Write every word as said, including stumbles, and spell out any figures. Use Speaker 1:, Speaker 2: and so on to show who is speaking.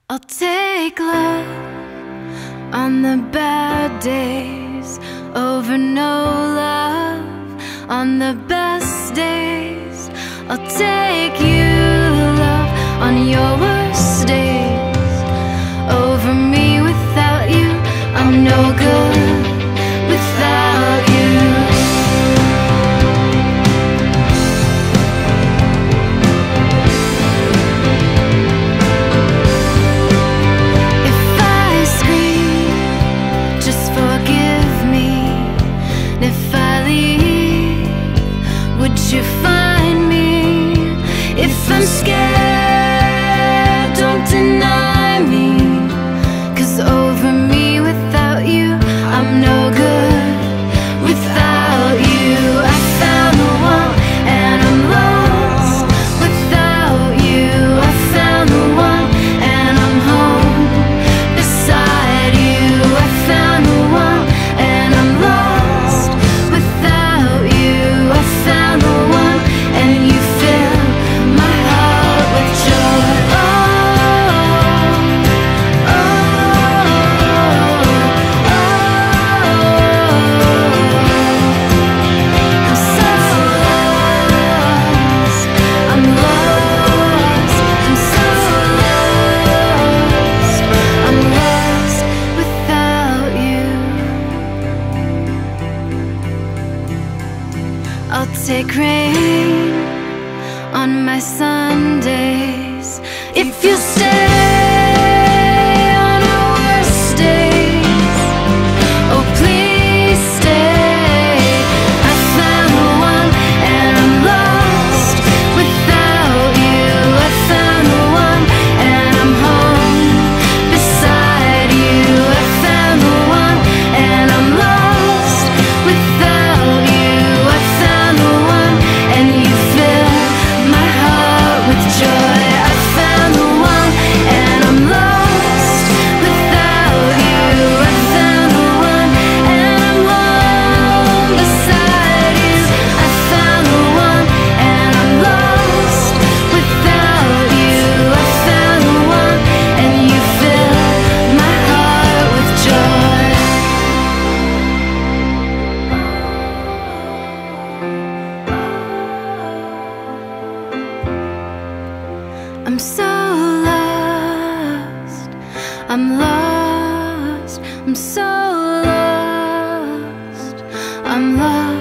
Speaker 1: I'll take love on the bad days over no love on the best days. I'll take you, love, on your worst days over me. Without you, I'm no good. Without you, if I leave, would you find me? If I'm scared, don't deny me, 'cause over me, without you, I'm no good. Without you, I found the one and I'm lost. Without you, I found the one and I'm home. Beside you, I found the one and I'm lost. Without you, I found the one, and you fill my heart with joy. Oh, oh, oh, I'm so lost, I'm lost, I'm so lost, I'm lost without you. I'll take rain on my Sundays if you stay on our worst days. Oh, please stay. I found the one and I'm lost. Without you, I found the one and I'm home. Beside you, I found the one and I'm lost. Without you, I found the one, and you fill my heart with joy. I found the one and I'm lost. Without you, I found the one and I'm home. Beside you, I found the one and I'm lost. Without you, I found the one, and you fill my heart with joy. I'm so lost, I'm lost, I'm so lost, I'm lost.